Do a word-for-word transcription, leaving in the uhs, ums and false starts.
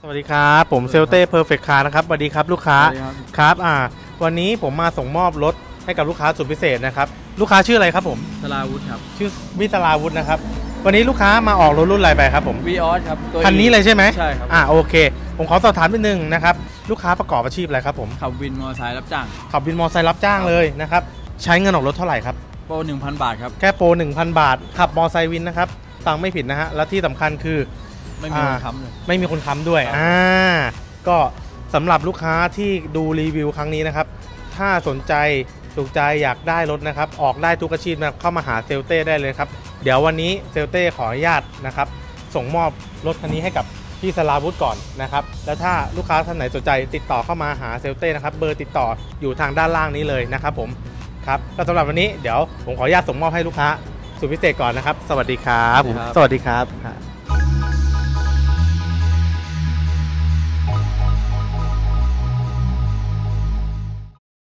สวัสดีครับผมเซลเต้เพอร์เฟคคาร์นะครับสวัสดีครับลูกค้าครับอ่าวันนี้ผมมาส่งมอบรถให้กับลูกค้าสุดพิเศษนะครับลูกค้าชื่ออะไรครับผมสลาวุธครับชื่อวิศราวุธนะครับวันนี้ลูกค้ามาออกรถรุ่นอะไรไปครับผมวีออสครับคันนี้เลยใช่ไหมใช่ครับอ่าโอเคผมขอสอบถามนิดนึงนะครับลูกค้าประกอบอาชีพอะไรครับผมขับวินมอเตอร์ไซค์รับจ้างขับวินมอเตอร์ไซค์รับจ้างเลยนะครับใช้เงินออกรถเท่าไหร่ครับโปร หนึ่งพัน บาทครับแค่โปร หนึ่งพัน บาทขับมอเตอร์ไซค์วินนะครับฟังไม่ผิดนะฮะและที่สำคัญคือไม่มีคนค้ำเลยไม่มีคนค้ำด้วยอ่าก็สำหรับลูกค้าที่ดูรีวิวครั้งนี้นะครับถ้าสนใจถูกใจอยากได้รถนะครับออกได้ทุกอาชีพนะเข้ามาหาเซลเต้ได้เลยครับเดี๋ยววันนี้เซลเต้ขออนุญาตนะครับส่งมอบรถคันนี้ให้กับพี่สราวุธก่อนนะครับแล้วถ้าลูกค้าท่านไหนสนใจติดต่อเข้ามาหาเซลเต้นะครับเบอร์ติดต่ออยู่ทางด้านล่างนี้เลยนะครับผมครับก็สำหรับวันนี้เดี๋ยวผมขออนุญาตส่งมอบให้ลูกค้าสุดพิเศษก่อนนะครับสวัสดีครับสวัสดีครับ